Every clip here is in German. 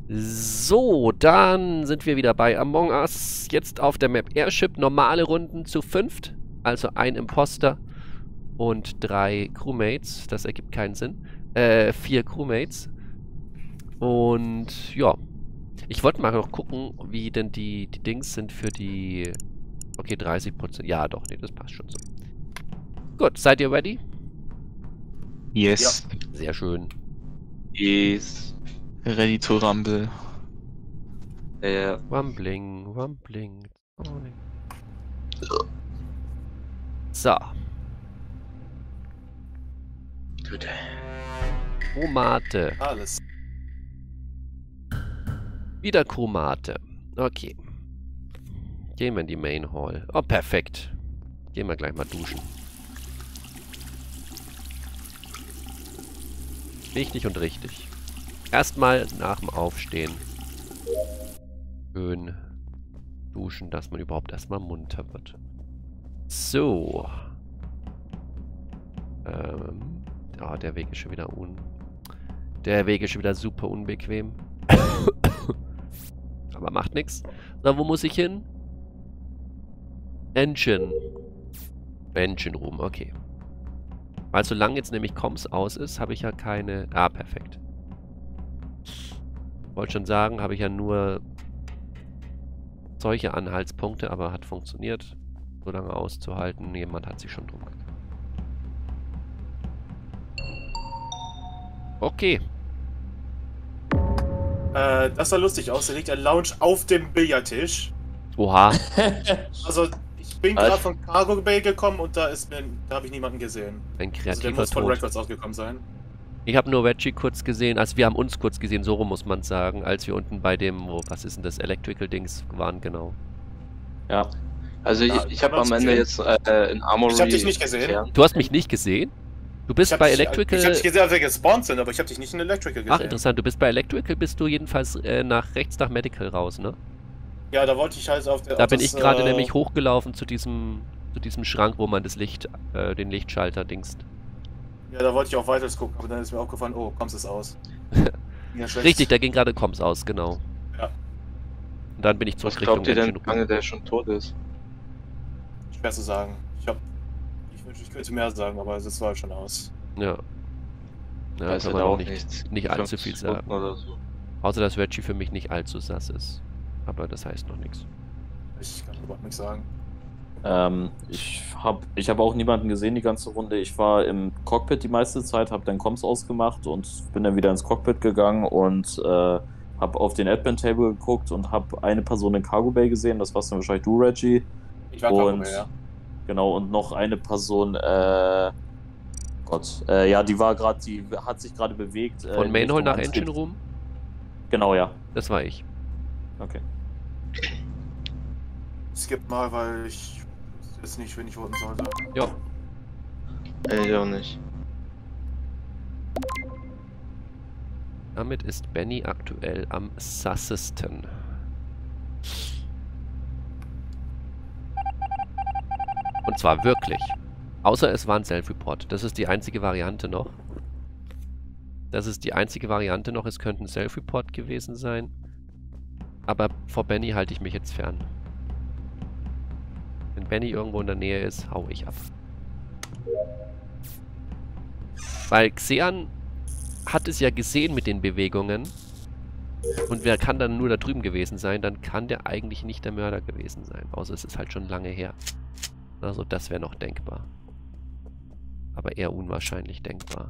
So, dann sind wir wieder bei Among Us. Jetzt auf der Map Airship. Normale Runden zu 5. Also ein Imposter und 3 Crewmates. Das ergibt keinen Sinn. 4 Crewmates. Und ja. Ich wollte mal noch gucken, wie denn die Dings sind für die... Okay, 30%. Ja, doch, nee, das passt schon so. Gut, seid ihr ready? Yes. Ja. Sehr schön. Yes. Ready to rumble. Rumbling, rumbling. So. Gut. Chromate. Alles. Wieder Chromate. Okay. Gehen wir in die Main Hall. Oh, perfekt. Gehen wir gleich mal duschen. Wichtig und richtig. Erstmal nach dem Aufstehen schön duschen, dass man überhaupt erstmal munter wird. So. Ja, der Weg ist schon wieder super unbequem. Aber macht nichts. So, wo muss ich hin? Engine Room, okay. Weil solange jetzt nämlich Comms aus ist, habe ich ja keine... Ah, perfekt. Wollte schon sagen, habe ich ja nur solche Anhaltspunkte, aber hat funktioniert. So lange auszuhalten, jemand hat sich schon drum gekümmert. Okay. Das sah lustig aus. Da liegt ein Lounge auf dem Billardtisch. Oha. Also, ich bin gerade von Cargo Bay gekommen und da habe ich niemanden gesehen. Ein Also, der kreativer muss von Tod. Records ausgekommen sein. Ich habe nur Reggie kurz gesehen, also wir haben uns kurz gesehen, so rum muss man sagen, als wir unten bei dem, was ist denn das, Electrical-Dings waren, genau. Ja. Also ich habe am Ende jetzt in Armory... Ich habe dich nicht gesehen. Du hast mich nicht gesehen? Du bist bei Electrical... Ich habe dich gesehen, als wir gespawnt sind, aber ich habe dich nicht in Electrical gesehen. Ach, interessant, du bist bei Electrical, bist du jedenfalls nach rechts nach Medical raus, ne? Ja, da wollte ich halt auf der... Da bin ich gerade nämlich hochgelaufen zu diesem Schrank, wo man das Licht, den Lichtschalter dingst. Ja, da wollte ich auch weiter gucken, aber dann ist mir aufgefallen, oh, kommst es aus. Ja, Richtig, da ging gerade Comms aus, genau. Ja. Und dann bin ich zurück Richtung Engine. Was glaubt ihr denn, Room. lange der schon tot ist? Schwer zu sagen. Ich wünschte, ich könnte mehr sagen, aber es war schon aus. Ja. Ja, Weiß kann halt man auch auch nicht allzu viel sagen. Oder so. Außer, dass Reggie für mich nicht allzu sass ist. Aber das heißt noch nichts. Ich kann überhaupt nichts sagen. Ich hab auch niemanden gesehen die ganze Runde. Ich war im Cockpit die meiste Zeit, habe dann Comms ausgemacht und bin dann wieder ins Cockpit gegangen und habe auf den Admin Table geguckt und habe eine Person in Cargo Bay gesehen. Das warst dann wahrscheinlich du, Reggie. Ich war Cargo Bay, ja. Genau, und noch eine Person, ja, die hat sich gerade bewegt. Von Main Hall nach Engine Room? Genau, ja. Das war ich. Okay. Skip mal, weil ich jetzt nicht, wen ich voten sollte. Ja. Ich auch nicht. Damit ist Benny aktuell am sassesten. Und zwar wirklich. Außer es war ein Self-Report. Das ist die einzige Variante noch. Es könnte ein Self-Report gewesen sein. Aber vor Benny halte ich mich jetzt fern. Wenn Benny irgendwo in der Nähe ist, hau ich ab. Weil Xean hat es ja gesehen mit den Bewegungen. Und wer kann dann nur da drüben gewesen sein, dann kann der eigentlich nicht der Mörder gewesen sein. Außer es ist halt schon lange her. Also das wäre noch denkbar. Aber eher unwahrscheinlich denkbar.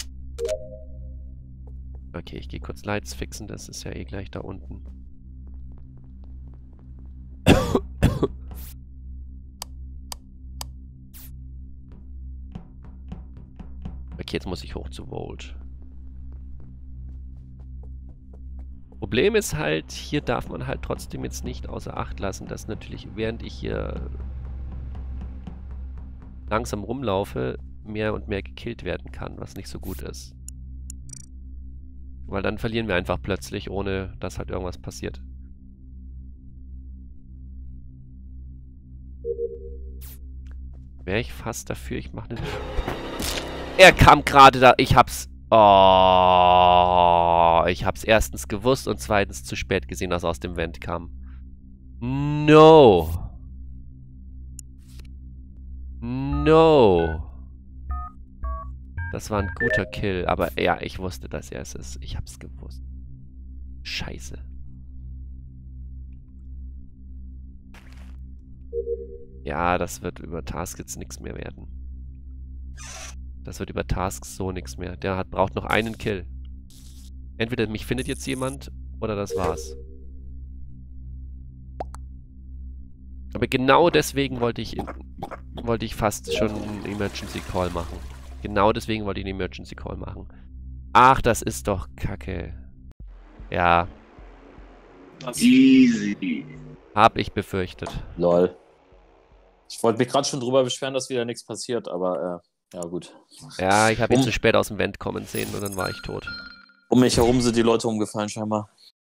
Okay, ich gehe kurz Lights fixen, das ist ja eh gleich da unten. Okay, jetzt muss ich hoch zu Volt. Problem ist halt, hier darf man halt trotzdem jetzt nicht außer Acht lassen, dass natürlich, während ich hier langsam rumlaufe, mehr und mehr gekillt werden kann, was nicht so gut ist. Weil dann verlieren wir einfach plötzlich, ohne dass halt irgendwas passiert. Wäre ich fast dafür, ich mache eine... Er kam gerade da, ich hab's Oh, ich hab's erstens gewusst und zweitens zu spät gesehen, dass er aus dem Vent kam. No. No. Das war ein guter Kill, aber ja, ich wusste, dass er es ist. Ich hab's gewusst. Scheiße. Ja, das wird über Tasks jetzt nichts mehr werden. Das wird über Tasks so nichts mehr. Der braucht noch einen Kill. Entweder mich findet jetzt jemand oder das war's. Aber genau deswegen wollte ich fast schon einen Emergency Call machen. Genau deswegen wollte ich einen Emergency Call machen. Ach, das ist doch Kacke. Ja. Easy. Hab ich befürchtet. Lol. Ich wollte mich gerade schon drüber beschweren, dass wieder nichts passiert, aber ja gut. Ja, ich habe ihn zu spät aus dem Vent kommen sehen und dann war ich tot. Um mich herum sind die Leute umgefallen scheinbar.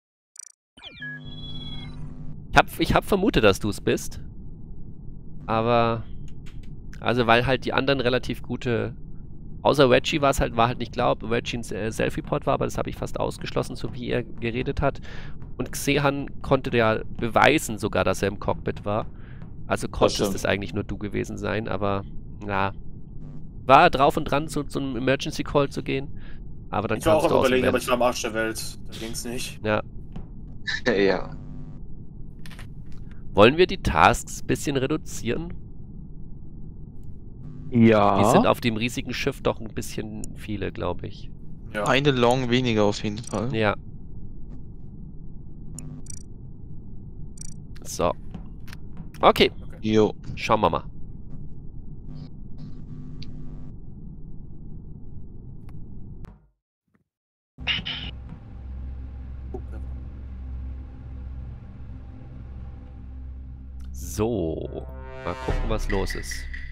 Ich hab vermutet, dass du es bist. Aber... Also, weil halt die anderen relativ gute... Außer Reggie war halt nicht klar, ob Reggie ein Self-Report war, aber das habe ich fast ausgeschlossen, so wie er geredet hat. Und Xehan konnte ja beweisen sogar, dass er im Cockpit war. Also konntest es eigentlich nur du gewesen sein, aber... Ja... War drauf und dran, zu einem Emergency Call zu gehen. Aber dann ich war auch am aus dem Überlegen, Vent. aber ich war am Arsch der Welt. Da ging's nicht. Ja. Ja. Wollen wir die Tasks ein bisschen reduzieren? Ja. Die sind auf dem riesigen Schiff doch ein bisschen viele, glaube ich. Ja. Eine Long weniger auf jeden Fall. Ja. So. Okay, Jo. schauen wir mal. So. Mal gucken, was los ist.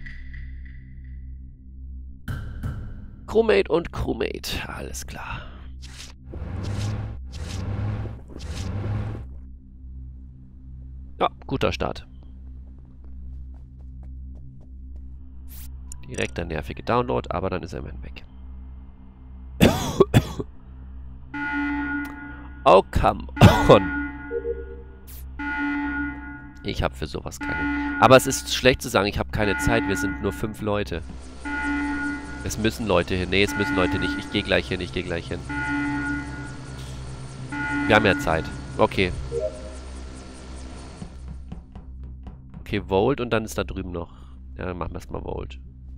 Crewmate und Crewmate. Alles klar. Ja, guter Start. Direkt der nervige Download, aber dann ist er immerhin weg. Oh, come on. Ich habe für sowas keine... Aber es ist schlecht zu sagen, ich habe keine Zeit. Wir sind nur 5 Leute. Es müssen Leute hin. Nee, es müssen Leute nicht. Ich gehe gleich hin, ich gehe gleich hin. Wir haben ja Zeit. Okay. Okay, Volt und dann ist da drüben noch. Ja, dann machen wir erstmal Volt.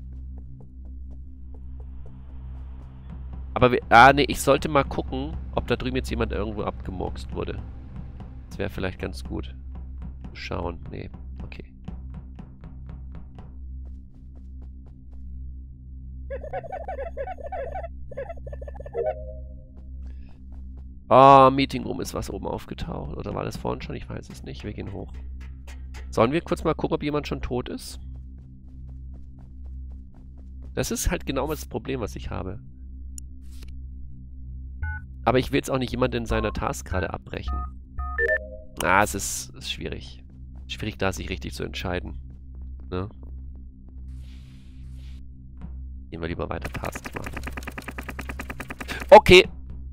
Aber nee, ich sollte mal gucken, ob da drüben jetzt jemand irgendwo abgemurkst wurde. Das wäre vielleicht ganz gut. Schauen. Nee, okay. Oh, Meeting Room ist was oben aufgetaucht. Oder war das vorhin schon? Ich weiß es nicht. Wir gehen hoch. Sollen wir kurz mal gucken, ob jemand schon tot ist? Das ist halt genau das Problem, was ich habe. Aber ich will jetzt auch nicht jemanden in seiner Task gerade abbrechen. Ah, es ist schwierig. Schwierig, da sich richtig zu entscheiden. Ne? Gehen wir lieber weiter Tasks machen. Okay.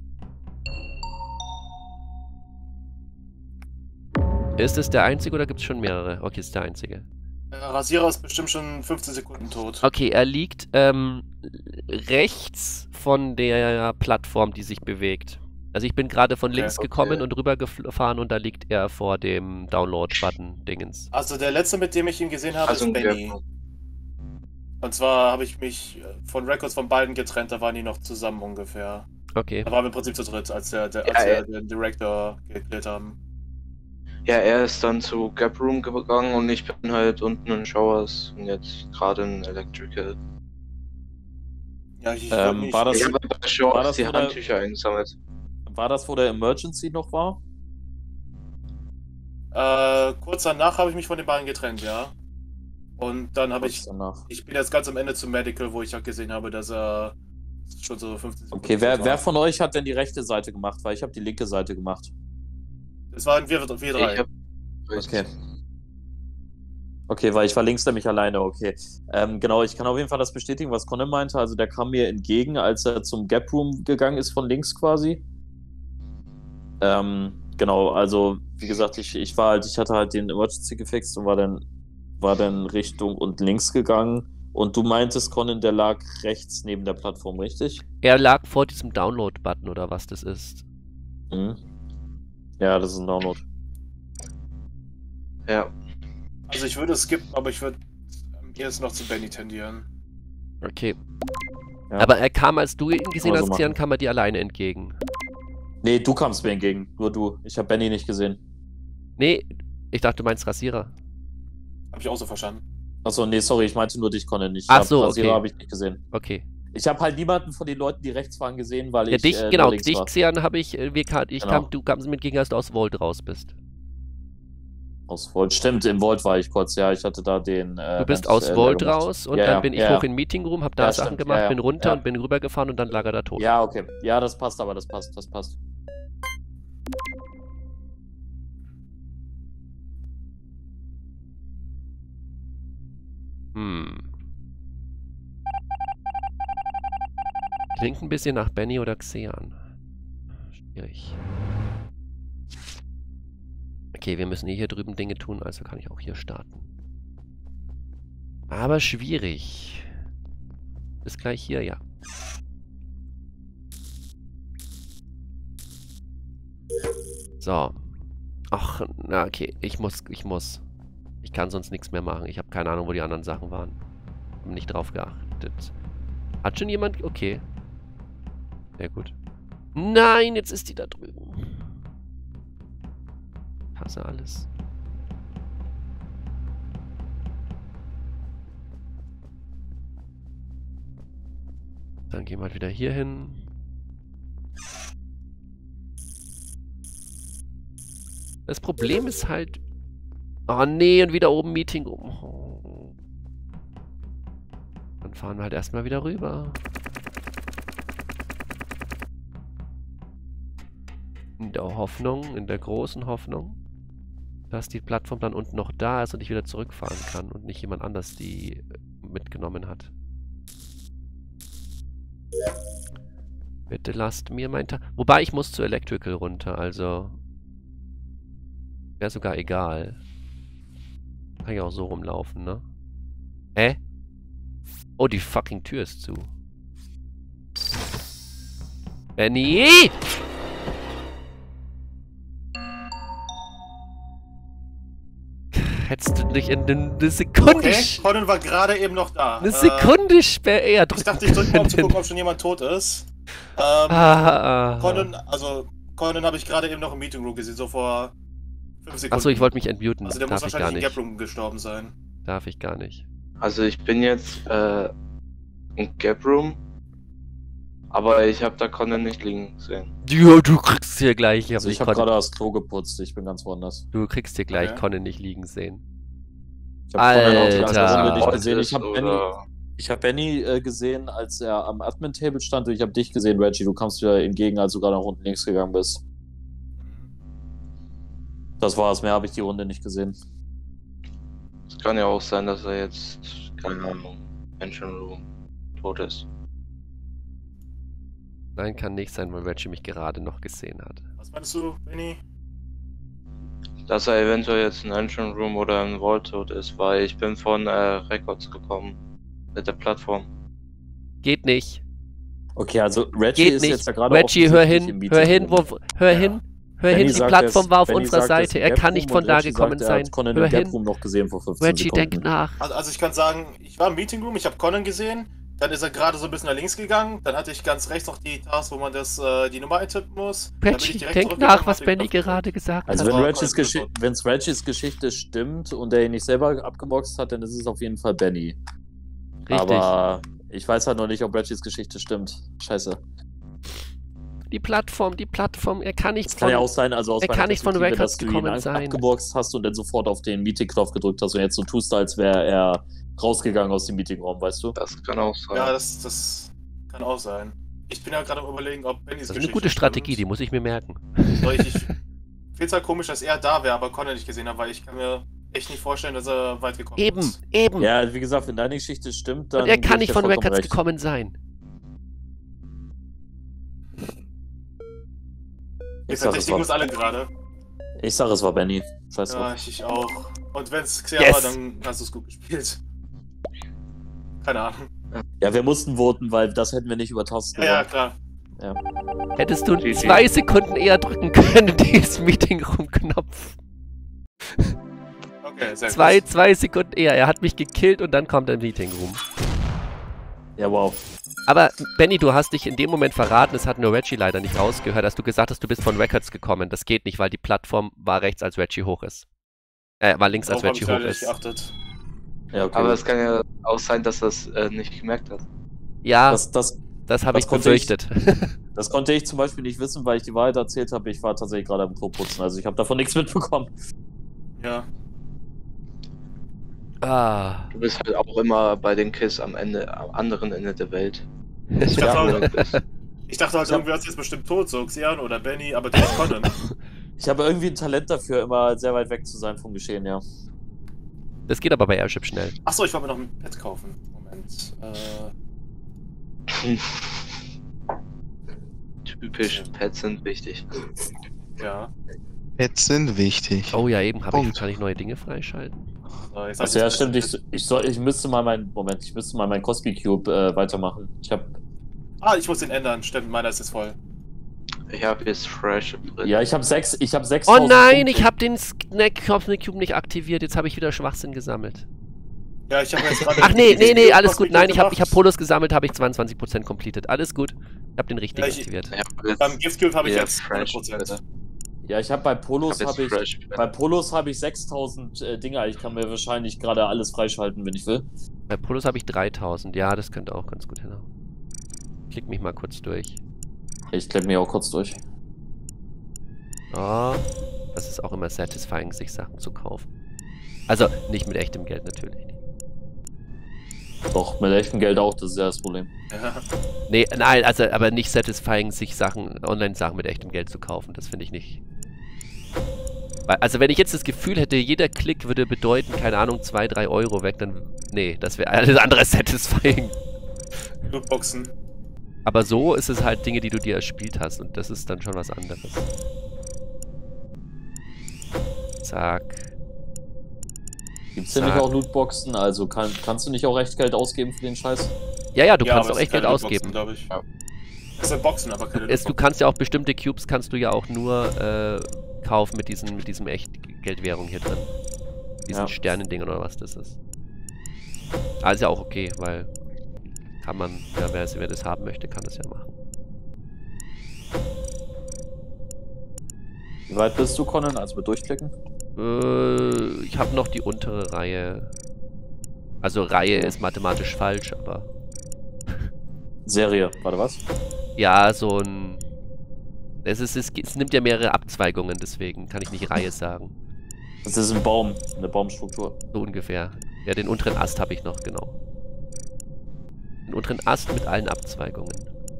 Ist es der einzige oder gibt es schon mehrere? Okay, ist der einzige. Rasierer ist bestimmt schon 15 Sekunden tot. Okay, er liegt rechts von der Plattform, die sich bewegt. Also ich bin gerade von links gekommen und rüber gefahren und da liegt er vor dem Download-Button-Dingens. Also der letzte, mit dem ich ihn gesehen habe, ist Benny. Und zwar habe ich mich von Records von beiden getrennt, da waren die noch zusammen ungefähr. Okay. Da waren wir im Prinzip zu dritt, als wir den Director geklärt haben. Ja, er ist dann zu Gap Room gegangen und ich bin halt unten in Showers und jetzt gerade in Electrical. Ja, ich war das, ich habe bei Showers die wo der- Handtücher eingesammelt. War das, wo der Emergency noch war? kurz danach habe ich mich von den beiden getrennt, ja. Und dann habe Kurz danach. ich bin jetzt ganz am Ende zum Medical, wo ich halt gesehen habe, dass er schon so 15 Sekunden Okay, tot war. wer von euch hat denn die rechte Seite gemacht? Weil ich habe die linke Seite gemacht. Das waren wir drei. Ich hab, Okay. Okay, weil ich war links nämlich alleine, okay. Genau, ich kann auf jeden Fall das bestätigen, was Conan meinte. Also der kam mir entgegen, als er zum Gap Room gegangen ist, von links quasi. Genau, also wie gesagt, ich hatte halt den Emergency gefixt und war dann Richtung und links gegangen. Und du meintest, Conan, der lag rechts neben der Plattform, richtig? Er lag vor diesem Download-Button oder was das ist. Mhm. Ja, das ist ein Download. Ja. Also ich würde es skippen, aber ich würde erst noch zu Benny tendieren. Okay. Ja. Aber er kam, als du ihn gesehen Kann man hast, so Xian, machen. kam er dir alleine entgegen. Nee, du kamst mir entgegen. Nur du. Ich habe Benny nicht gesehen. Nee, ich dachte, du meinst Rasierer. Habe ich auch so verstanden. Achso, nee, sorry, ich meinte nur dich, Conan nicht. Ach so, Rasierer okay. habe ich nicht gesehen. Okay. Ich habe halt niemanden von den Leuten, die rechts waren, gesehen, weil Ja, ich dich, nur genau, links dich, war. Xian, habe ich, Genau. du kamst mir entgegen, als du aus Vault raus bist. Aus Vault. Stimmt, im Vault war ich kurz, ja. Ich hatte da den. Du bist aus Vault raus und dann bin ich hoch in den Meeting Room, hab da Ja, Sachen stimmt, gemacht, ja, ja. bin runter Ja. und bin rübergefahren und dann lag er da tot. Ja, okay. Ja, das passt, aber das passt. Klingt ein bisschen nach Benny oder Xian. Schwierig. Okay, wir müssen hier drüben Dinge tun, also kann ich auch hier starten. Aber schwierig. Bis gleich hier, ja. So. Ach, na okay, ich muss. Ich kann sonst nichts mehr machen. Ich habe keine Ahnung, wo die anderen Sachen waren. Hab nicht drauf geachtet. Hat schon jemand? Okay. Sehr gut. Nein, jetzt ist die da drüben. Ich hasse alles. Dann gehen wir halt wieder hier hin. Das Problem ist halt... Oh nee, und wieder oben Meeting rum. Oh. Dann fahren wir halt erstmal wieder rüber. In der Hoffnung, in der großen Hoffnung, dass die Plattform dann unten noch da ist und ich wieder zurückfahren kann und nicht jemand anders die mitgenommen hat. Bitte lasst mir mein Tag. Wobei ich muss zu Electrical runter, also wäre sogar egal. Kann ich auch so rumlaufen, ne? Oh, die fucking Tür ist zu. Benny! Hättest du nicht in eine Sekunde... Okay, Conan war gerade eben noch da. Eine Sekunde später drücken Ich dachte, ich drücke mal, um zu gucken, ob schon jemand tot ist. Conan habe ich gerade eben noch im Meeting Room gesehen, so vor 5 Sekunden. Achso, ich wollte mich entmuten. Also der Darf muss ich gar wahrscheinlich im nicht. Gap Room gestorben sein. Darf ich gar nicht. Also ich bin jetzt im Gap Room, aber ich habe da Conan nicht liegen sehen. Du kriegst hier gleich. Also ich habe gerade das Klo geputzt, ich bin ganz woanders. Du kriegst hier gleich Okay. Conan nicht liegen sehen. Ich habe Conan auch die Alter. ganze Runde nicht Heute gesehen. ist Ich habe Benny gesehen, als er am Admin-Table stand und ich habe dich gesehen, Reggie. Du kamst wieder entgegen, als du gerade nach unten links gegangen bist. Das war's, mehr habe ich die Runde nicht gesehen. Es kann ja auch sein, dass er jetzt, keine Ahnung, Engine Room tot ist. Nein, kann nicht sein, weil Reggie mich gerade noch gesehen hat. Was meinst du, Benny? Dass er eventuell jetzt in Engine Room oder im Vault tot ist, weil ich bin von Records gekommen. Mit der Plattform. Geht nicht. Okay, also Reggie Geht ist nicht. jetzt ja gerade Reggie, hör offensichtlich im hin. Meeting Hör hin, Room. hör Ja. hin. Hör hin, Benny die sagt, Plattform war auf Benny unserer sagt, er ist Seite. im Er Gap kann nicht Room von und da Reggie gekommen sagt, er hat sein. Conan Hör im Gap hin. Room noch gesehen vor 15 Reggie, Sekunden. denk nach. Also ich kann sagen, ich war im Meeting Room, ich habe Conan gesehen, dann ist er gerade so ein bisschen nach links gegangen, dann hatte ich ganz rechts noch die Task, wo man die Nummer eintippen muss. Dann bin ich Reggie, direkt denk zurückgegangen, nach, was hab den Benny Knopf gerade gesagt Also hat. wenn war Reggies, Conan tot. Reggies Geschichte stimmt und er ihn nicht selber abgeboxt hat, dann ist es auf jeden Fall Benny. Richtig. Aber ich weiß halt noch nicht, ob Reggies Geschichte stimmt. Scheiße. Die Plattform, er kann nicht Es kann ja auch sein, also aus er meiner kann nicht von Perspektive, Records dass du ihn gekommen sein. abgeboxt hast und dann sofort auf den Meeting-Knopf gedrückt hast und jetzt so tust, als wäre er rausgegangen aus dem Meetingraum, weißt du? Das kann auch sein. Ja, das kann auch sein. Ich bin ja gerade am Überlegen, ob Bennys Das ist eine Geschichte gute Strategie, die stimmt. muss ich mir merken. Ich finde es halt komisch, dass er da wäre, aber Conan nicht gesehen hat, weil ich kann mir echt nicht vorstellen, dass er weit gekommen Eben, ist. eben. Ja, wie gesagt, wenn deine Geschichte stimmt, dann. Und er kann gebe ich nicht dir von vollkommen Records recht. gekommen sein. Wir Ich sag, es verdächtigen uns war, alle gerade. ich sag, es war Benny. Scheiß Ja, drauf. ich auch. Und wenn es Xia Yes. war, dann hast du es gut gespielt. Keine Ahnung. Ja, wir mussten voten, weil das hätten wir nicht über Tasten Ja, gewonnen. klar. Hättest du GG. 2 Sekunden eher drücken können, diesen Meeting-Room-Knopf. Okay, sehr gut. 2 Sekunden eher. Er hat mich gekillt und dann kommt der Meeting-Room. Ja, wow. Aber, Benny, du hast dich in dem Moment verraten, es hat nur Reggie leider nicht rausgehört, dass du gesagt hast, du bist von Records gekommen. Das geht nicht, weil die Plattform war rechts, als Reggie hoch ist. War links, als Darauf hab Reggie ich hoch leider nicht ist. geachtet. Ja, okay. Aber es kann ja auch sein, dass das nicht gemerkt hat. Ja, das das habe ich das konnte ich- befürchtet. Das konnte ich zum Beispiel nicht wissen, weil ich die Wahrheit erzählt habe. Ich war tatsächlich gerade am Kloputzen, also ich habe davon nichts mitbekommen. Ja. Ah. Du bist halt auch immer bei den Kills am anderen Ende der Welt. Ich dachte, Ja. halt, ich dachte halt, Ich hab- irgendwer ist jetzt bestimmt tot, so Xian oder Benny, aber der ist Conan. Ich habe irgendwie ein Talent dafür, immer sehr weit weg zu sein vom Geschehen, ja. Das geht aber bei Airship schnell. Achso, ich wollte mir noch ein Pet kaufen. Moment. Typisch, Pets sind wichtig. Ja. Pets sind wichtig. Oh ja, eben, Punkt. kann ich neue Dinge freischalten? So, jetzt hab Also ich ja, das stimmt. Pet. Ich müsste mal meinen Cosby Cube weitermachen. Ich muss den ändern. Stimmt, meiner ist jetzt voll. Ich habe jetzt Fresh drin. Ja, ich habe 6. Oh nein, ich habe den Snack Cube nicht aktiviert. Jetzt habe ich wieder Schwachsinn gesammelt. Ja, ich habe jetzt gerade. Ach nee, diesen alles Cosmic gut. Nein, ich gemacht. hab Polos gesammelt, habe ich 22% completed. Alles gut. Ich habe den richtigen Ja, ich- aktiviert. Ich hab jetzt, Beim Gift Cube habe ich Ja, jetzt Fresh, 100%. bitte. Ja, ich habe bei Ich Polos hab jetzt Fresh. bei Polos habe ich 6000 Dinger. Ich kann mir wahrscheinlich gerade alles freischalten, wenn ich will. Bei Polos habe ich 3000. Ja, das könnte auch ganz gut hinhauen. Klick mich mal kurz durch. Ich klicke mir auch kurz durch. Oh, das ist auch immer satisfying, sich Sachen zu kaufen. Also, nicht mit echtem Geld natürlich. Doch, mit echtem Geld auch, das ist ja das Problem. Ja. Nee, nein, also, aber nicht satisfying, sich Online-Sachen mit echtem Geld zu kaufen. Das finde ich nicht. Also, wenn ich jetzt das Gefühl hätte, jeder Klick würde bedeuten, keine Ahnung, 2, 3 Euro weg, dann. Nee, das wäre alles andere satisfying. Lootboxen. Aber so ist es halt Dinge, die du dir erspielt hast und das ist dann schon was anderes. Zack. Gibt's denn nicht auch Lootboxen? Also kannst du nicht auch echt Geld ausgeben für den Scheiß? Ja, du Ja, kannst aber auch es echt sind Geld keine Lootboxen, ausgeben. glaube ich. Ja. Es sind Boxen, aber keine Du Lootboxen. kannst ja auch bestimmte Cubes kannst du ja auch nur kaufen mit diesem echt Geldwährung hier drin. Diesen Ja. Sternending oder was das ist. Aber ist ja auch okay, weil kann man, ja, wer das haben möchte, kann das ja machen. Wie weit bist du, Conan? Also mit durchklicken? Ich habe noch die untere Reihe. Also Reihe ist mathematisch falsch, aber Serie, warte was? ja, so ein. Es nimmt ja mehrere Abzweigungen, deswegen kann ich nicht Reihe sagen. Das ist ein Baum, eine Baumstruktur. So ungefähr. Ja, den unteren Ast habe ich noch, genau. Den unteren Ast mit allen Abzweigungen.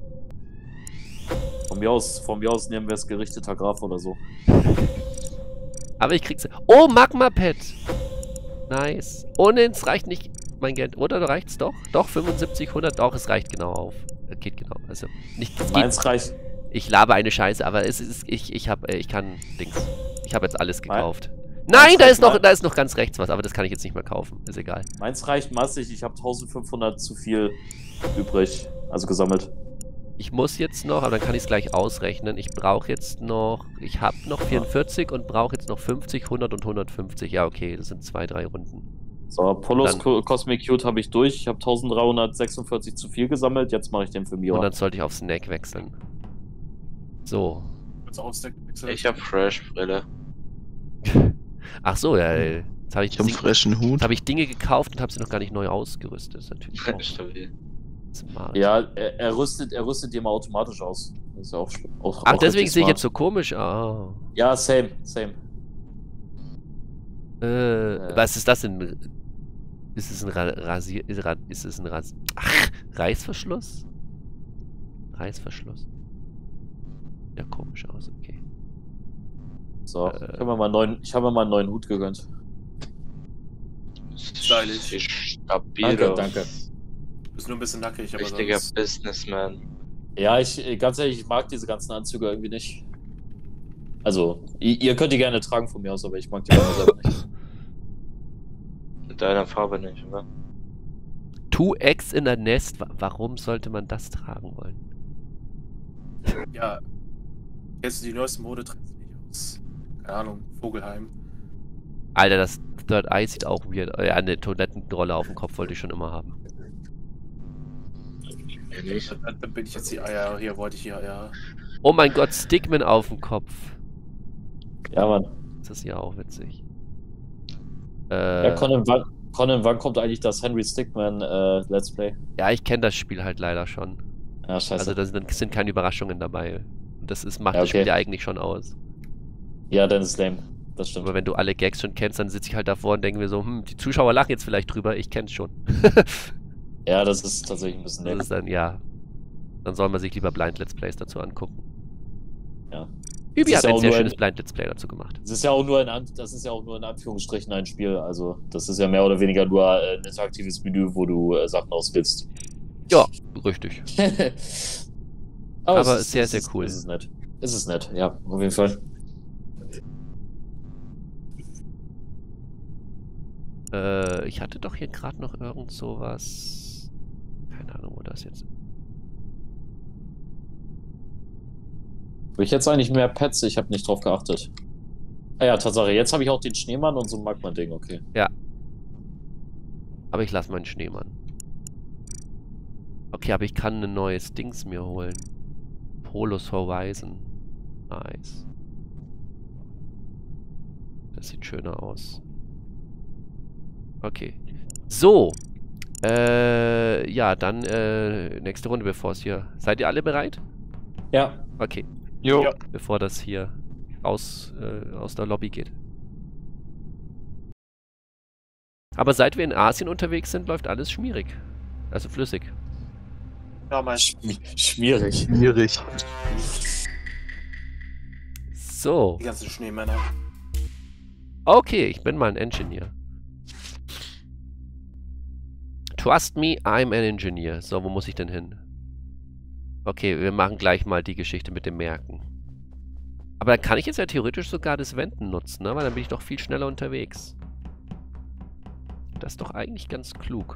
Von mir aus nehmen wir es gerichteter Graph oder so. Aber ich krieg's. Oh, Magma-Pad! Nice. Ohne es reicht nicht mein Geld. Oder reicht's doch? Doch, 75, 100. Doch, es reicht genau auf. Geht genau. Also, nicht. Es geht, Meins reicht. ich labe eine Scheiße, aber es ist. Ich kann Dings. Ich habe jetzt alles Mein- gekauft. Nein, reicht mal. da ist noch ganz rechts was, aber das kann ich jetzt nicht mehr kaufen. Ist egal. Meins reicht massig, ich habe 1500 zu viel übrig, also gesammelt. Ich muss jetzt noch, aber dann kann ich es gleich ausrechnen. Ich brauche jetzt noch. Ich habe noch 44 und brauche jetzt noch 50, 100 und 150. Ja, okay, das sind 2, 3 Runden. So, Polos Dann- Cosmic Cute habe ich durch. Ich habe 1346 zu viel gesammelt. Jetzt mache ich den für Und Mira. dann sollte ich auf Snack wechseln. So. Kurz ausdecken, Pixel. Ich hab Fresh-Brille. Ach so, ja. Jetzt habe ich, Ich hab einen frischen Hut. hab ich Dinge gekauft und habe sie noch gar nicht neu ausgerüstet. Das ist natürlich auch Stabil. smart. Ja, er rüstet die immer automatisch aus. Das ist ja auch Ach, auch deswegen richtig sehe ich smart. jetzt so komisch. Ah. Ja, same. Was ist das denn? Ist es ein Reißverschluss? Reißverschluss. Ja, komisch aus, okay. So, ich habe mir mal einen neuen Hut gegönnt. Stylisch. Stabil. Danke. Ist nur ein bisschen nackig, aber Richtiger sonst... Businessman. Ja, ganz ehrlich, ich mag diese ganzen Anzüge irgendwie nicht. Also, ihr könnt die gerne tragen von mir aus, aber ich mag die selber nicht. Mit deiner Farbe nicht, oder? 2 Eggs in a Nest. Warum sollte man das tragen wollen? Ja. Jetzt die neueste Modetrends nicht aus. Keine Ahnung, Vogelheim. Alter, das Third Eye sieht auch weird. Ja, eine Toilettenrolle auf dem Kopf wollte ich schon immer haben. Dann bin ich jetzt die Eier. Hier wollte ich hier Eier. Oh mein Gott, Stickman auf dem Kopf. Ja, Mann. Das ist ja auch witzig. Ja, Conan, wann kommt eigentlich das Henry Stickman Let's Play? Ja, ich kenne das Spiel halt leider schon. Ja, scheiße. Also da sind keine Überraschungen dabei. Und macht Ja, das Spiel okay. ja eigentlich schon aus. Ja, dann ist es lame. Das stimmt. Aber wenn du alle Gags schon kennst, dann sitze ich halt davor und denke mir so, die Zuschauer lachen jetzt vielleicht drüber, ich kenn's schon. Ja, das ist tatsächlich ein bisschen Das lame. ist dann, ja. Dann soll man sich lieber Blind Let's Plays dazu angucken. Ja. Übi Das hat ist ja ein auch sehr nur schönes Blind Let's Play dazu gemacht. Das ist ja auch nur in Anführungsstrichen ein Spiel. Also, das ist ja mehr oder weniger nur ein interaktives Menü, wo du Sachen auswählst. Ja, richtig. Aber es ist sehr, sehr cool. Es ist nett. Es ist nett, ja, auf jeden Fall. Ich hatte doch hier gerade noch irgend sowas. Keine Ahnung, wo das jetzt. Habe ich jetzt eigentlich mehr Pets? Ich habe nicht drauf geachtet. Ah ja, Tatsache. Jetzt habe ich auch den Schneemann und so ein Magma-Ding, okay. Ja. Aber ich lasse meinen Schneemann. Okay, aber ich kann ein neues Dings mir holen. Polus Horizon. Nice. Das sieht schöner aus. Okay. So. Ja, dann nächste Runde, bevor es hier... Seid ihr alle bereit? Ja. Okay. Jo. Ja. Bevor das hier aus der Lobby geht. Aber seit wir in Asien unterwegs sind, läuft alles schmierig. Also flüssig. Ja, mein. Schwierig. Schwierig. So. Die ganzen Schneemänner. Okay, ich bin mal ein Engineer. Trust me, I'm an engineer. So, wo muss ich denn hin? Okay, wir machen gleich mal die Geschichte mit dem Merken. Aber dann kann ich jetzt ja theoretisch sogar das Wenden nutzen, ne? Weil dann bin ich doch viel schneller unterwegs. Das ist doch eigentlich ganz klug.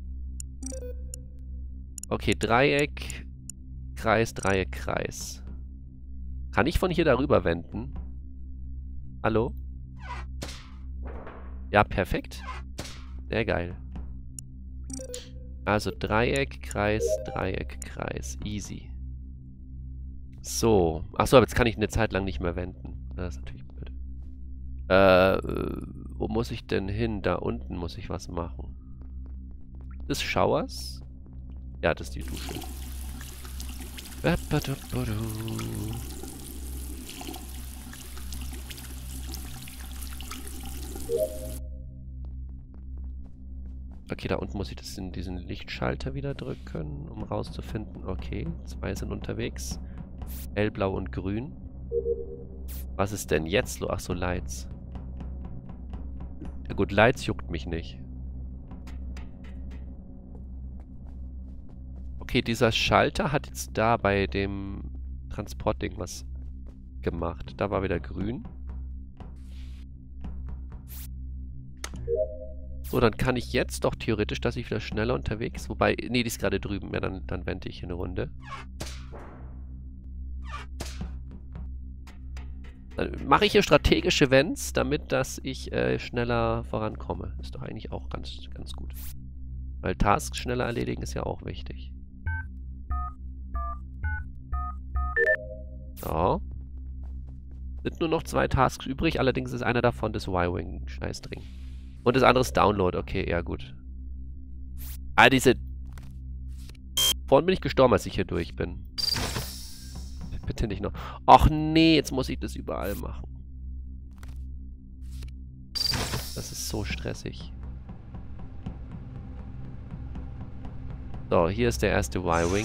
Okay, Dreieck, Kreis, Dreieck, Kreis. Kann ich von hier darüber wenden? Hallo? Ja, perfekt. Sehr geil. Also Dreieck, Kreis, Dreieck, Kreis. Easy. So. Achso, aber jetzt kann ich eine Zeit lang nicht mehr wenden. Das ist natürlich blöd. Wo muss ich denn hin? Da unten muss ich was machen. Des Showers? Ja, das ist die Dusche. Okay, da unten muss ich das in diesen Lichtschalter wieder drücken, um rauszufinden. Okay, 2 sind unterwegs. Hellblau und grün. Was ist denn jetzt los? Ach so, Lights. Ja gut, Lights juckt mich nicht. Okay, dieser Schalter hat jetzt da bei dem Transportding was gemacht. Da war wieder grün. So, dann kann ich jetzt doch theoretisch, dass ich wieder schneller unterwegs... Wobei, nee, die ist gerade drüben. Ja, dann wende ich eine Runde. Dann mache ich hier strategische Vents, damit dass ich schneller vorankomme. Ist doch eigentlich auch ganz, ganz gut. Weil Tasks schneller erledigen ist ja auch wichtig. So. Sind nur noch 2 Tasks übrig, allerdings ist einer davon das Y-Wing-Scheißdring. Und das andere ist Download, okay, ja gut. Ah, diese... Vorhin bin ich gestorben, als ich hier durch bin. Bitte nicht noch. Ach nee, jetzt muss ich das überall machen. Das ist so stressig. So, hier ist der erste Y-Wing.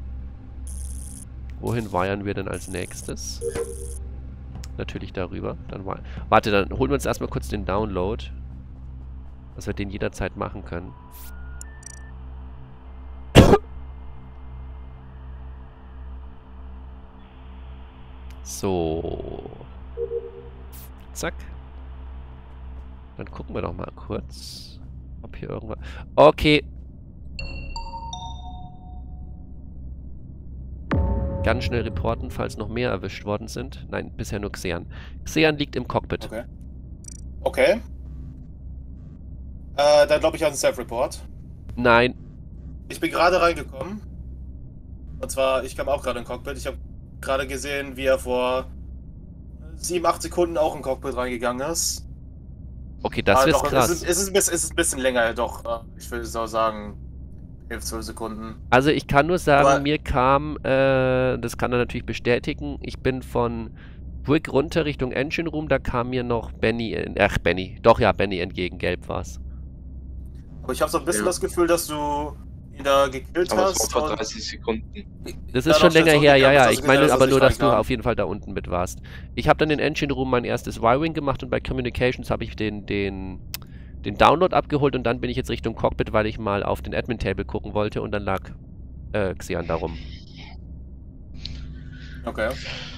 Wohin wiren wir denn als nächstes? Natürlich darüber. Dann warte, dann holen wir uns erstmal kurz den Download. Dass wir den jederzeit machen können. So. Zack. Dann gucken wir doch mal kurz, ob hier irgendwas... Okay. Ganz schnell reporten, falls noch mehr erwischt worden sind. Nein, bisher nur Xean. Xean liegt im Cockpit. Okay. Okay. Dann glaube ich an den Self-Report. Nein. Ich bin gerade reingekommen. Und zwar, ich kam auch gerade im Cockpit. Ich habe gerade gesehen, wie er vor 7, 8 Sekunden auch im Cockpit reingegangen ist. Okay, das ist krass. Es ist ein bisschen länger, doch. Ich würde so sagen, 11, 12 Sekunden. Also ich kann nur sagen, Aber mir kam, das kann er natürlich bestätigen, ich bin von Brick runter Richtung Engine Room, da kam mir noch Benny entgegen, gelb war's. Aber ich habe so ein bisschen das Gefühl, dass du ihn da gekillt Aber hast. es war vor 30 Sekunden. Das ist schon länger her, ja. Ich meine aber nur, dass du reinkam. auf jeden Fall da unten mit warst. Ich habe dann in Engine Room mein erstes Wiring gemacht und bei Communications habe ich den Download abgeholt und dann bin ich jetzt Richtung Cockpit, weil ich mal auf den Admin Table gucken wollte und dann lag Xean da rum. Okay.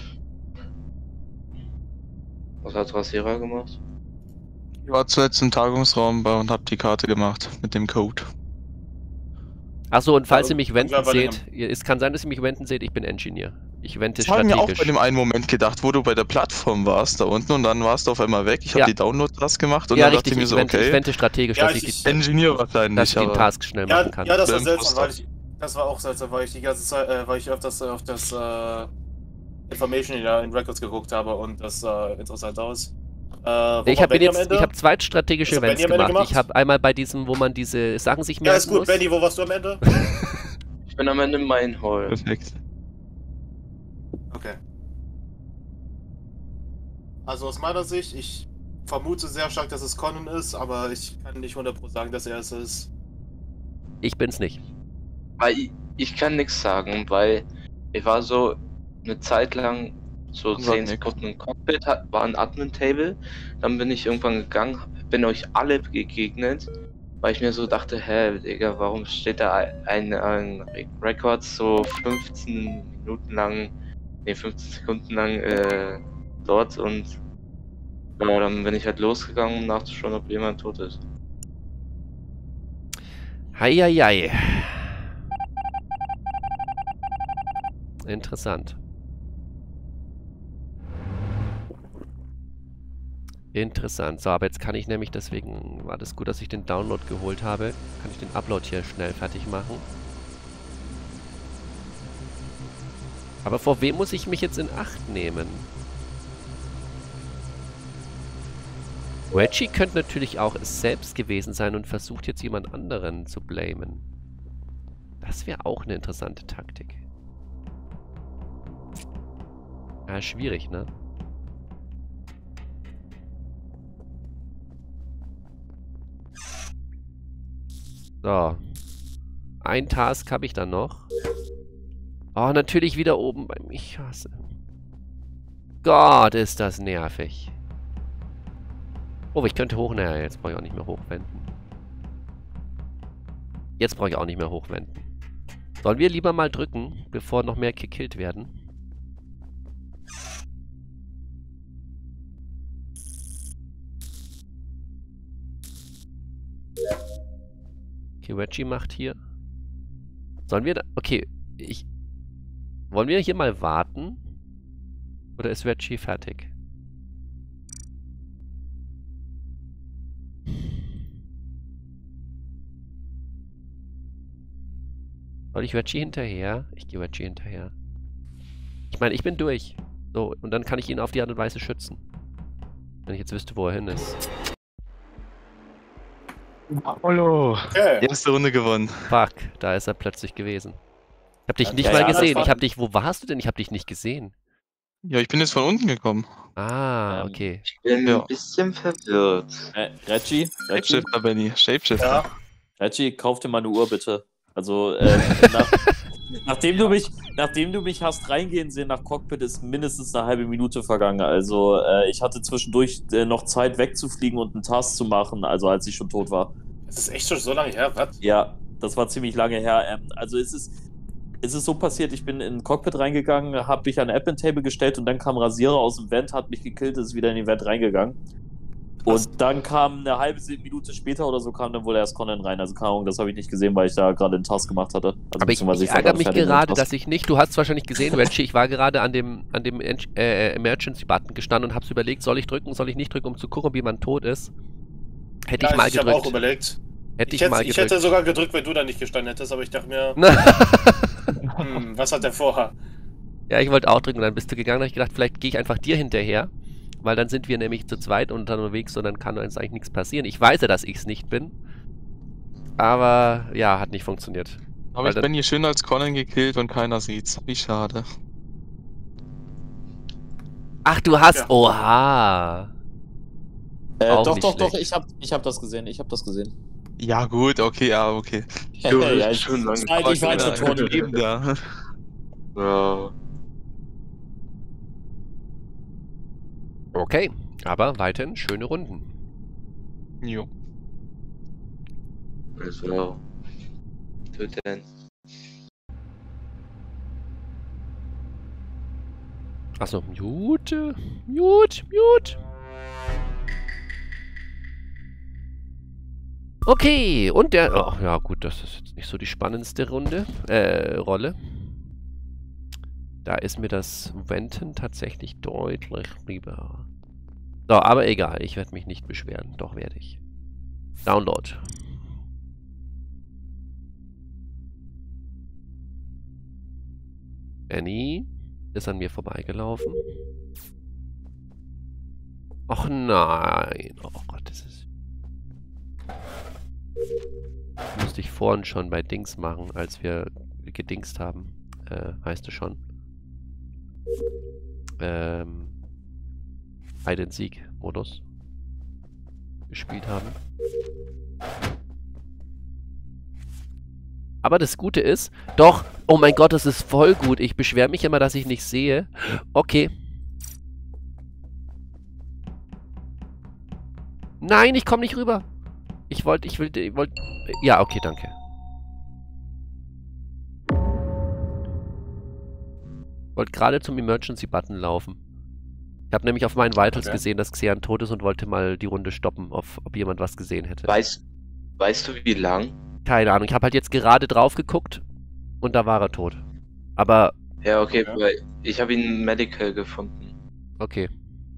Was hat Rasierer gemacht? Ich war zuletzt im Tagungsraum und hab die Karte gemacht mit dem Code. Achso, und falls Ja, ihr mich und wenden klar, bei seht, es kann sein, dass ihr mich wenden seht, ich bin Engineer. Ich wende Das habe ich mir auch bei strategisch. dem einen Moment gedacht, wo du bei der Plattform warst da unten und dann warst du auf einmal weg. Ich habe Ja. die Download-Task gemacht und Ja, dann richtig, dachte ich mir so, ich okay, wende strategisch, Ja, dass ich- ich Engineer dass wahrscheinlich, ich den aber Task schnell machen kann. Ja, das war Beim seltsam, Poster. das war auch seltsam, weil ich die ganze Zeit, weil ich öfters auf das Information in Records geguckt habe und das sah interessant aus. Ich habe zwei strategische Also Events Benny am Ende gemacht. Ich gemacht? habe einmal bei diesem, wo man diese Sachen sich Ja, merken ist gut. muss. Benny, wo warst du am Ende? Ich bin am Ende im Main Hall. perfekt. Okay. Also aus meiner Sicht, ich vermute sehr stark, dass es Conan ist, aber ich kann nicht 100% sagen, dass er es ist. Ich bin's nicht. Weil ich kann nichts sagen, weil ich war so eine Zeit lang so Sag 10 nix. Sekunden im Cockpit, war ein Admin-Table, dann bin ich irgendwann gegangen, bin euch alle begegnet, weil ich mir so dachte, hä, Digga, warum steht da ein Records so 15 Sekunden lang dort und ja, dann bin ich halt losgegangen, um nachzuschauen, ob jemand tot ist. Heieiei. Interessant. Interessant. So, aber jetzt kann ich nämlich, deswegen war das gut, dass ich den Download geholt habe, kann ich den Upload hier schnell fertig machen. Aber vor wem muss ich mich jetzt in Acht nehmen? Reggie könnte natürlich auch es selbst gewesen sein und versucht jetzt jemand anderen zu blamen. Das wäre auch eine interessante Taktik. Ja, schwierig, ne? So. Ein Task habe ich dann noch. Oh, natürlich wieder oben bei mir. Ich hasse. Gott, ist das nervig. Oh, ich könnte hoch... Naja, jetzt brauche ich auch nicht mehr hochwenden. Jetzt brauche ich auch nicht mehr hochwenden. Sollen wir lieber mal drücken, bevor noch mehr gekillt werden? Okay, Reggie macht hier. Sollen wir da... Okay, wollen wir hier mal warten? Oder ist Reggie fertig? Soll ich Reggie hinterher? Ich gehe Reggie hinterher. Ich meine, ich bin durch. So, und dann kann ich ihn auf die Art und Weise schützen. Wenn ich jetzt wüsste, wo er hin ist. Hallo. Okay. Erste Runde gewonnen. Fuck, da ist er plötzlich gewesen. Ich hab dich nicht Ja, mal ja, das gesehen. war- Ich hab dich... Wo warst du denn? Ich hab dich nicht gesehen. Ja, ich bin jetzt von unten gekommen. Ah, okay. Ich bin Ja. ein bisschen verwirrt. Reggie, Shapeshifter, Benny. Shapeshifter. Ja. Reggie, kauf dir mal eine Uhr bitte. Also, Nachdem du mich hast reingehen sehen nach Cockpit, ist mindestens eine halbe Minute vergangen. Also, ich hatte zwischendurch noch Zeit wegzufliegen und einen Task zu machen, also als ich schon tot war. Das ist echt schon so lange her, was? Ja, das war ziemlich lange her. Also es ist so passiert, ich bin in ein Cockpit reingegangen, habe mich an ein Admin-Table gestellt und dann kam Rasierer aus dem Vent, hat mich gekillt, ist wieder in den Vent reingegangen. Und dann kam eine halbe Minute später oder so, kam dann wohl erst Conan rein. Also keine Ahnung, das habe ich nicht gesehen, weil ich da gerade einen Task gemacht hatte. Also, Aber ich ärgere mich gerade, dass ich nicht, du hast es wahrscheinlich gesehen, Reggie, ich war gerade an dem Emergency-Button gestanden und habe überlegt, soll ich drücken, soll ich nicht drücken, um zu gucken, ob jemand tot ist. Hätte ich mal gedrückt. Ich habe auch überlegt. Ich hätte sogar gedrückt, wenn du da nicht gestanden hättest, aber ich dachte mir, was hat der vorher? Ja, ich wollte auch drücken und dann bist du gegangen, da habe ich gedacht, vielleicht gehe ich einfach dir hinterher, weil dann sind wir nämlich zu zweit unterwegs und dann kann uns eigentlich nichts passieren. Ich weiß ja, dass ich es nicht bin, aber ja, hat nicht funktioniert. Aber ich bin hier schön als Conan gekillt und keiner sieht's. Wie schade. Ach, du hast... Ja. Oha! Doch, ich hab das gesehen, Ja gut, okay, ja, okay. Ja, schon lange. Ich war schon tot. Eben da. Ja. Okay, aber weiterhin schöne Runden. Jo. Also, töten. Achso, Mute. Mute. Okay, und der... Oh, ja gut, das ist jetzt nicht so die spannendste Rolle. Da ist mir das Venten tatsächlich deutlich lieber. So, aber egal, ich werde mich nicht beschweren. Doch werde ich. Download. Annie ist an mir vorbeigelaufen. Och nein. Oh Gott, das ist... Musste ich vorhin schon bei Dings machen, als wir gedingst haben. Heißt es schon. Hide-and-Seek-Modus gespielt haben. Aber das Gute ist, doch, oh mein Gott, das ist voll gut. Ich beschwere mich immer, dass ich nicht sehe. Okay. Nein, ich komme nicht rüber. Ich wollte, ja, okay, danke. Ich wollte gerade zum Emergency-Button laufen. Ich habe nämlich auf meinen Vitals gesehen, dass Xehan tot ist und wollte mal die Runde stoppen, ob jemand was gesehen hätte. Weißt du, wie lang? Keine Ahnung. Ich habe halt jetzt gerade drauf geguckt und da war er tot. Aber... Ja, okay, weil ich habe ihn Medical gefunden. Okay.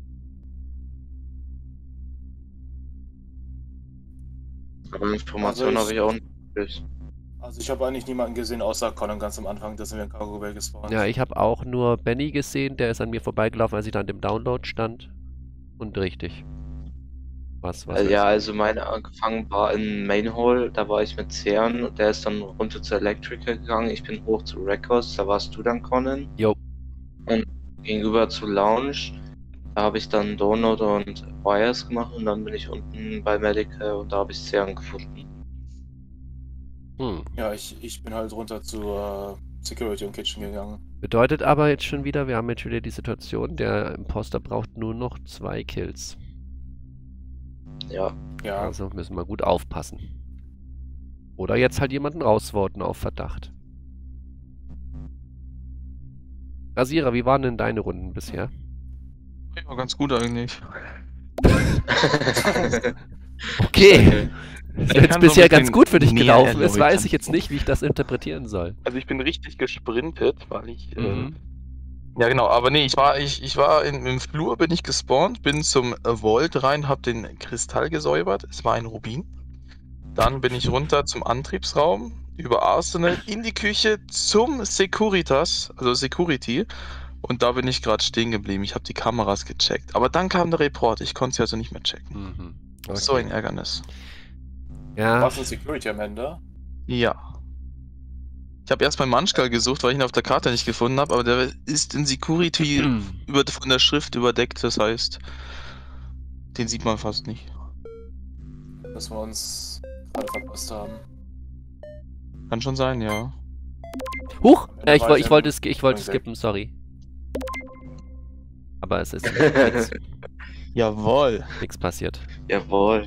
Aber Informationen habe ich auch nicht. Also ich habe eigentlich niemanden gesehen, außer Conan ganz am Anfang, da sind wir in Cargo Bay gespawnt. Ja, ich habe auch nur Benny gesehen, der ist an mir vorbeigelaufen, als ich da an dem Download stand. Und richtig. Was ja, also meine angefangen war in Main Hall, da war ich mit Cern, der ist dann runter zu Electrical gegangen, ich bin hoch zu Records, da warst du dann, Conan. Jo. Und gegenüber zu Lounge, da habe ich dann Download und Wires gemacht und dann bin ich unten bei Medical und da habe ich Cern gefunden. Ja, ich bin halt runter zu Security und Kitchen gegangen. Bedeutet aber jetzt schon wieder, wir haben jetzt wieder die Situation, der Imposter braucht nur noch 2 Kills. Ja. Also müssen wir gut aufpassen. Oder jetzt halt jemanden rausvoten auf Verdacht. Rasierer, wie waren denn deine Runden bisher? Ja, ganz gut eigentlich. Okay. Das ist jetzt bisher ganz gut für dich gelaufen ist, weiß ich jetzt nicht, wie ich das interpretieren soll. Also ich bin richtig gesprintet, weil ich... ja genau, aber nee, ich war im Flur, bin ich gespawnt, bin zum Vault rein, hab den Kristall gesäubert, es war ein Rubin. Dann bin ich runter zum Antriebsraum, über Arsenal, in die Küche zum Securitas, also Security. Und da bin ich gerade stehen geblieben, ich habe die Kameras gecheckt. Aber dann kam der Report, ich konnte sie also nicht mehr checken. Okay. So ein Ärgernis. Ja. Warst du Security am Ende? Ja. Ich habe erst beim Manschkal gesucht, weil ich ihn auf der Karte nicht gefunden habe, aber der ist in Security von der Schrift überdeckt, das heißt, den sieht man fast nicht. Dass wir uns gerade verpasst haben. Kann schon sein, ja. Huch! Wenn Ich du weißt, wollte dann- skippen, sorry. Aber es ist nichts Jawohl. passiert. Jawohl.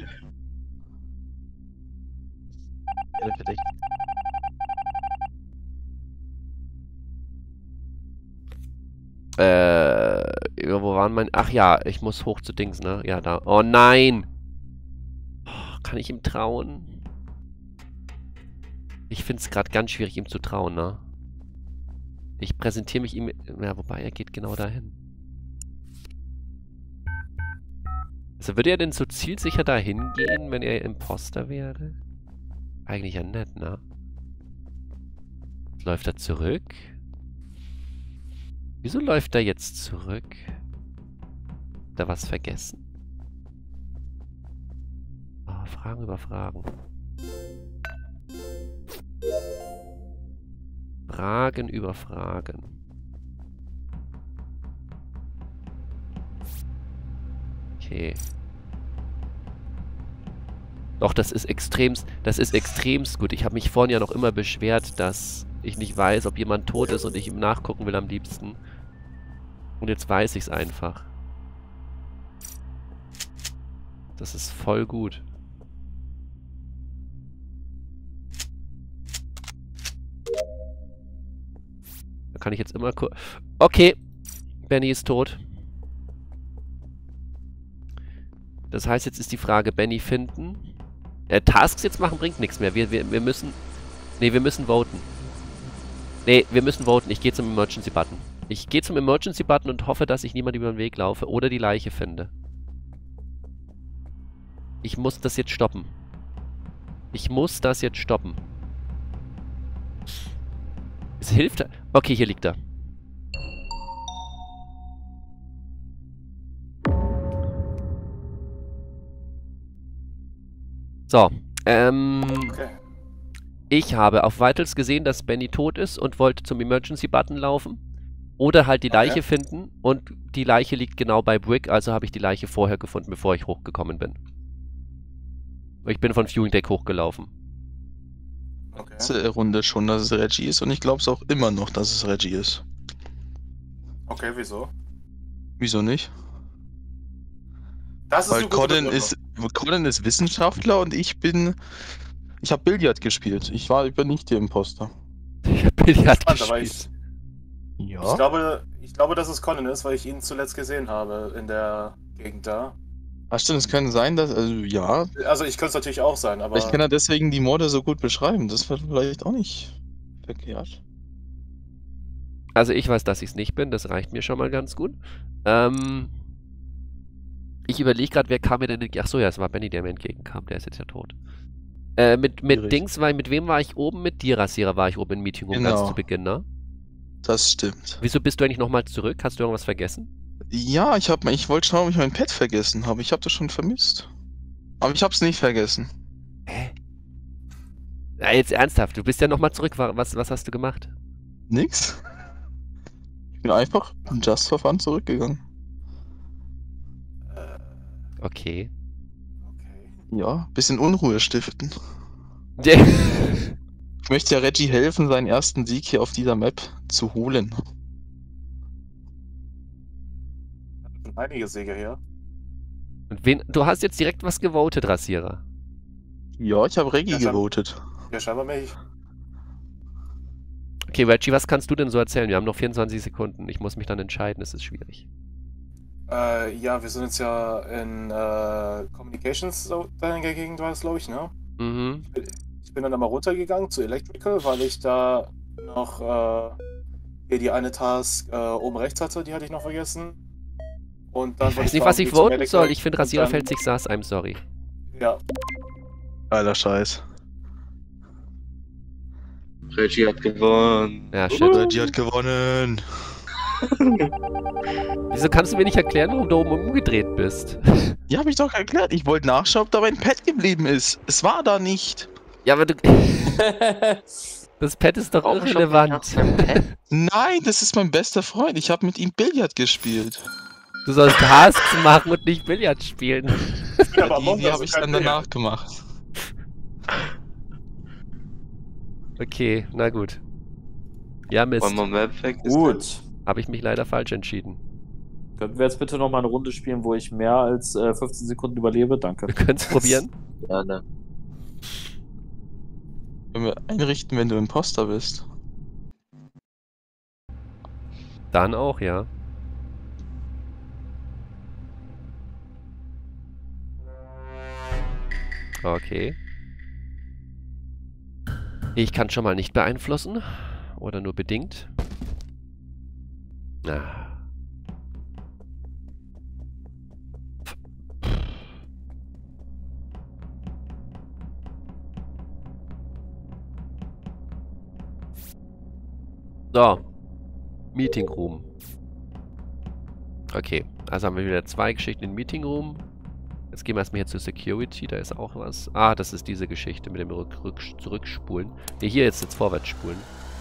Wo waren mein... Ach ja, ich muss hoch zu Dings, ne? Ja, da. Oh nein! Oh, kann ich ihm trauen? Ich finde es gerade ganz schwierig, ihm zu trauen, ne? Ich präsentiere mich ihm... Ja, wobei, er geht genau dahin. Also würde er denn so zielsicher dahin gehen, wenn er Imposter wäre? Eigentlich ja nett, ne? Läuft er zurück? Wieso läuft er jetzt zurück? Hat er was vergessen? Ah, Fragen über Fragen. Fragen über Fragen. Okay. Doch, das ist extremst gut. Ich habe mich vorhin ja noch immer beschwert, dass ich nicht weiß, ob jemand tot ist und ich ihm nachgucken will am liebsten. Und jetzt weiß ich es einfach. Das ist voll gut. Da kann ich jetzt immer kurz... Okay, Benny ist tot. Das heißt, jetzt ist die Frage, Benny finden. Tasks jetzt machen bringt nichts mehr. Wir müssen... Ne, wir müssen voten. Ne, wir müssen voten. Ich gehe zum Emergency-Button. Ich gehe zum Emergency-Button und hoffe, dass ich niemand über den Weg laufe oder die Leiche finde. Ich muss das jetzt stoppen. Ich muss das jetzt stoppen. Es hilft... Okay, hier liegt er. So, Okay. ich habe auf Vitals gesehen, dass Benny tot ist und wollte zum Emergency-Button laufen. Oder halt die Leiche finden und die Leiche liegt genau bei Brick, also habe ich die Leiche vorher gefunden, bevor ich hochgekommen bin. Ich bin von Viewing Deck hochgelaufen. Okay. Letzte Runde schon, dass es Reggie ist und ich glaube es auch immer noch, dass es Reggie ist. Okay, wieso? Wieso nicht? Das ist Weil eine gute Colin ist Wissenschaftler und ich habe Billard gespielt. Ich bin nicht der Imposter. Ich habe Billard Spannend, aber gespielt. Ja. Ich glaube, dass es Conan ist, weil ich ihn zuletzt gesehen habe in der Gegend da. Ach stimmt, es kann sein, dass, also ja. Also ich könnte es natürlich auch sein, aber... Ich kann ja deswegen die Morde so gut beschreiben. Das wird vielleicht auch nicht verkehrt. Also ich weiß, dass ich es nicht bin, das reicht mir schon mal ganz gut. Ich überlege gerade, wer kam mir denn entgegen? Achso, ja, es war Benny, der mir entgegenkam, der ist jetzt ja tot. Mit Schwierig. Dings, mit wem war ich oben? Mit dir, Rasierer, war ich oben im Meeting ganz Genau. zu Beginn, ne? Das stimmt. Wieso bist du eigentlich nochmal zurück? Hast du irgendwas vergessen? Ja, ich wollte schauen, ob ich mein Pad vergessen habe. Ich habe das schon vermisst. Aber ich habe es nicht vergessen. Hä? Ja, jetzt ernsthaft, du bist ja nochmal zurück. Was hast du gemacht? Nix. Ich bin einfach just for fun zurückgegangen. Okay. Okay. Ja, bisschen Unruhe stiften. Ja. Ich möchte ja Reggie helfen, seinen ersten Sieg hier auf dieser Map zu holen. Schon einige Säge hier. Und du hast jetzt direkt was gewotet, Rasierer. Ja, ich habe Reggie Ja, scheinbar- gewotet. Ja, scheinbar mich. Okay, Reggie, was kannst du denn so erzählen? Wir haben noch 24 Sekunden. Ich muss mich dann entscheiden, es ist schwierig. Ja, wir sind jetzt ja in Communications so da in der Gegend, war das, glaube ich, ne? Mhm. Ich bin dann einmal runtergegangen zu Electrical, weil ich da noch hier die eine Task oben rechts hatte, die hatte ich noch vergessen. Und dann Ich weiß nicht, was ich voten soll. Ich finde, Rasierer fällt sich saß. I'm sorry. Ja, Alter Scheiß. Reggie hat gewonnen. Ja, shit. Reggie hat gewonnen. Wieso kannst du mir nicht erklären, warum du oben umgedreht bist? Ja, hab ich doch erklärt. Ich wollte nachschauen, ob da mein Pad geblieben ist. Es war da nicht. Ja, aber du... Das Pad ist doch Warum irrelevant. schaut man nach seinem Pad? Nein, das ist mein bester Freund. Ich habe mit ihm Billard gespielt. Du sollst Tasks machen und nicht Billard spielen. ja aber Die habe ich dann danach gemacht. Okay, na gut. Ja, Mist. Wollen wir Map weg? Gut. Habe ich mich leider falsch entschieden. Könnten wir jetzt bitte noch mal eine Runde spielen, wo ich mehr als 15 Sekunden überlebe? Danke. Wir können es probieren. Ja, ne. Können wir einrichten, wenn du Imposter bist? Dann auch, ja. Okay. Ich kann schon mal nicht beeinflussen. Oder nur bedingt. Ah. So. Meeting Room. Okay, also haben wir wieder 2 Geschichten in Meeting Room. Jetzt gehen wir erstmal hier zur Security, da ist auch was. Ah, das ist diese Geschichte mit dem Zurückspulen. Ne, hier jetzt vorwärts spulen.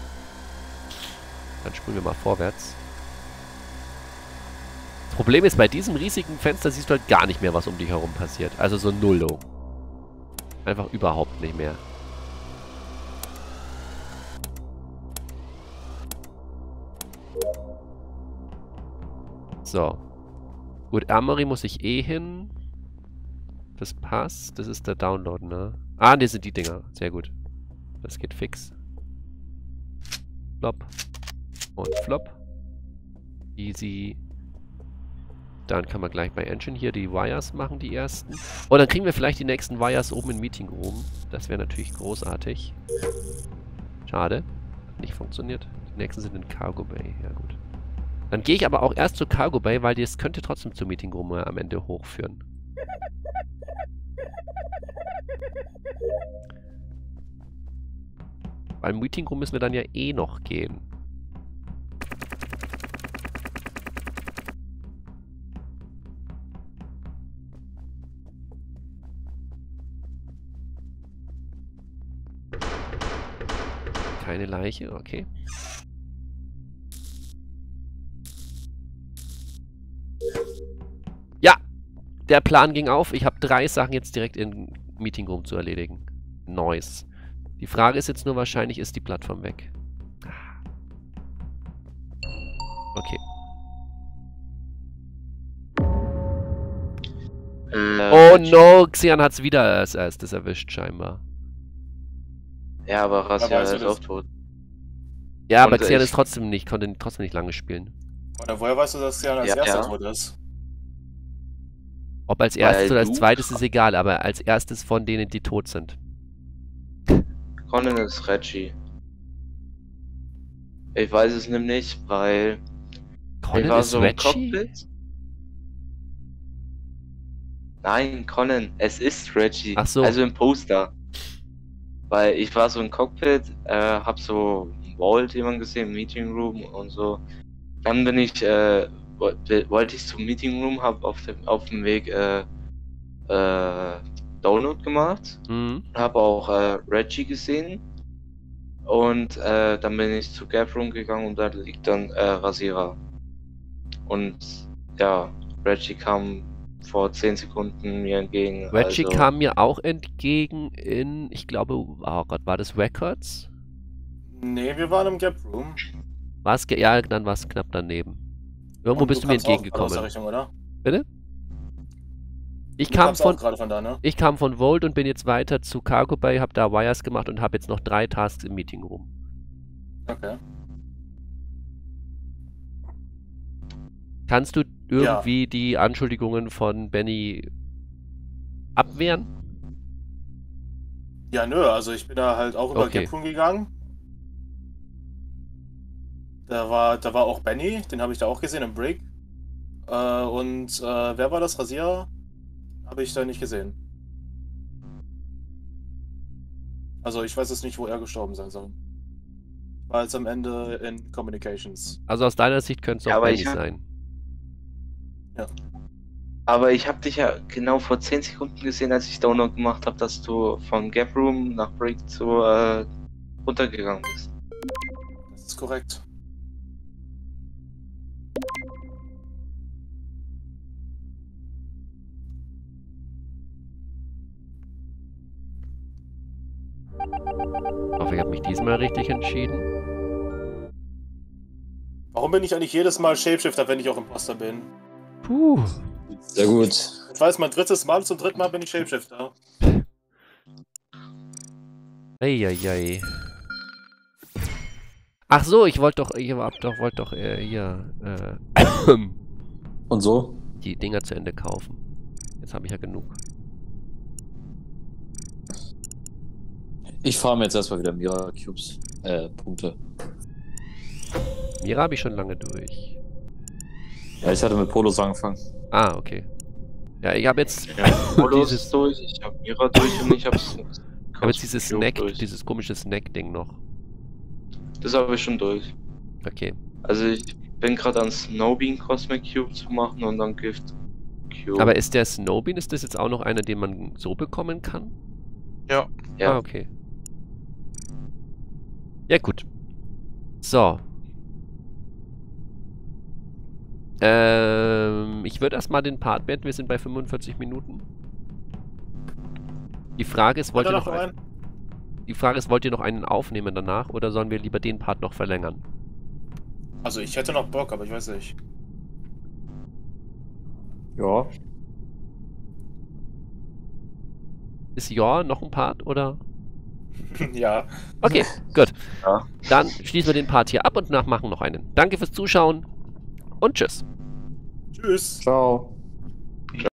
Dann spulen wir mal vorwärts. Das Problem ist, bei diesem riesigen Fenster siehst du halt gar nicht mehr, was um dich herum passiert. Also so nullo. Einfach überhaupt nicht mehr. So. Gut, Armory muss ich eh hin. Das passt. Das ist der Download, ne? Ah, das sind die Dinger. Sehr gut. Das geht fix. Flop. Und flop. Easy. Dann kann man gleich bei Engine hier die Wires machen, die ersten. Oh, dann kriegen wir vielleicht die nächsten Wires oben in Meeting Room. Das wäre natürlich großartig. Schade. Hat nicht funktioniert. Die nächsten sind in Cargo Bay. Ja, gut. Dann gehe ich aber auch erst zur Cargo Bay, weil das könnte trotzdem zum Meeting Room am Ende hochführen. Weil im Meeting Room müssen wir dann ja eh noch gehen. Keine Leiche, okay. Ja, der Plan ging auf. Ich habe 3 Sachen jetzt direkt in Meeting Room zu erledigen. Nice. Die Frage ist jetzt nur wahrscheinlich, ist die Plattform weg? Okay. Oh no, Xian hat es wieder als erstes erwischt, scheinbar. Ja, aber Razzia weißt du ist das? auch tot. Ja, aber Und Xian ich- ist trotzdem nicht, konnte trotzdem nicht lange spielen. Oder woher weißt du, dass Jan als Ja, erster ja. tot ist? Ob als erstes oder als du- zweites ist egal, aber als erstes von denen, die tot sind. Conan ist Reggie. Ich weiß es nämlich, weil ich war Colin ist so im Reggie? Cockpit. Nein, Conan, es ist Reggie. Ach so. Also im Poster. Weil ich war so im Cockpit, hab so Vault jemand gesehen, Meeting Room und so. Dann bin ich, wollte ich zum Meeting Room, hab auf dem Weg Download gemacht. Mhm. Habe auch Reggie gesehen und dann bin ich zu Gap Room gegangen und da liegt dann Rasierer. Und ja, Reggie kam vor 10 Sekunden mir entgegen. Reggie also, kam mir auch entgegen in, ich glaube, oh Gott, war das Records? Nee, wir waren im Gap Room. War's ja, dann war es knapp daneben. Irgendwo Und bist du mir kamst auch aus der entgegengekommen. Richtung, oder? Bitte? Ich Du kam kamst auch von, gerade von da, ne? ich kam von Volt und bin jetzt weiter zu Cargo Bay, habe da Wires gemacht und habe jetzt noch 3 Tasks im Meeting Room. Okay. Kannst du irgendwie die Anschuldigungen von Benny abwehren? Ja, nö, also ich bin da halt auch über Okay. Gap Room gegangen. Da war auch Benny, den habe ich da auch gesehen im Break. Wer war das? Rasierer? Habe ich da nicht gesehen. Also ich weiß jetzt nicht, wo er gestorben sein soll. War jetzt am Ende in Communications. Also aus deiner Sicht könnte es Ja, auch aber Benny ich hab- sein. aber ich habe dich ja genau vor 10 Sekunden gesehen, als ich Download gemacht habe, dass du von Gap Room nach Break zu runtergegangen bist. Das ist korrekt. Ich hoffe, ich habe mich diesmal richtig entschieden. Warum bin ich eigentlich jedes Mal Shapeshifter, wenn ich auch Imposter bin? Puh. Sehr gut. Jetzt war es mein drittes Mal und zum dritten Mal bin ich Shapeshifter. Eieiei. Ach so, ich wollte doch hier Und so? die Dinger zu Ende kaufen. Jetzt habe ich ja genug. Ich farme jetzt erstmal wieder Mira Cubes. Punkte. Mira habe ich schon lange durch. Ja, ich hatte mit Polos angefangen. Ah, okay. Ja, ich habe jetzt Ja, Polos dieses, ist durch, ich hab Mira durch und ich hab's. hab jetzt dieses Cube Snack, durch. dieses komische Snack-Ding noch. Das habe ich schon durch. Okay. Also ich bin gerade an Snowbean Cosmic Cube zu machen und dann Gift Cube. Aber ist der Snowbean, ist das jetzt auch noch einer, den man so bekommen kann? Ja. ja. Ah, okay. Ja, gut. So. Ich würde erstmal den Part beenden. Wir sind bei 45 Minuten. Die Frage ist, wollt ihr noch einen? Die Frage ist, wollt ihr noch einen aufnehmen danach oder sollen wir lieber den Part noch verlängern? Also ich hätte noch Bock, aber ich weiß nicht. Ja. Ist ja noch ein Part oder? Ja. Okay, gut. Ja. Dann schließen wir den Part hier ab und machen noch einen. Danke fürs Zuschauen und tschüss. Tschüss. Ciao.